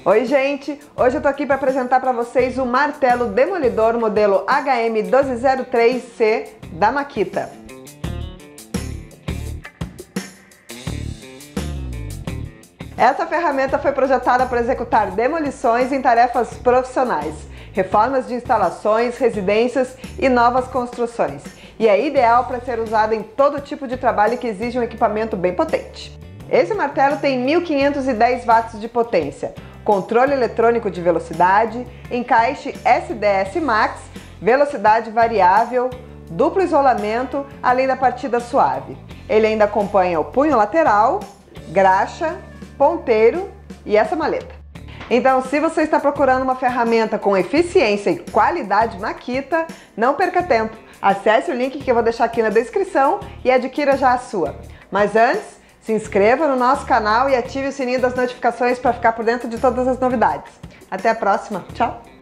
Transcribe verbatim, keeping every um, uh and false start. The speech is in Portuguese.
Oi gente, hoje eu tô aqui para apresentar para vocês o martelo demolidor modelo H M um dois zero três C da Makita. Essa ferramenta foi projetada para executar demolições em tarefas profissionais, reformas de instalações, residências e novas construções, e é ideal para ser usada em todo tipo de trabalho que exige um equipamento bem potente. Esse martelo tem mil quinhentos e dez watts de potência, controle eletrônico de velocidade, encaixe S D S Max, velocidade variável, duplo isolamento, além da partida suave. Ele ainda acompanha o punho lateral, graxa, ponteiro e essa maleta. Então, se você está procurando uma ferramenta com eficiência e qualidade Makita, não perca tempo. Acesse o link que eu vou deixar aqui na descrição e adquira já a sua. Mas antes, se inscreva no nosso canal e ative o sininho das notificações para ficar por dentro de todas as novidades. Até a próxima. Tchau!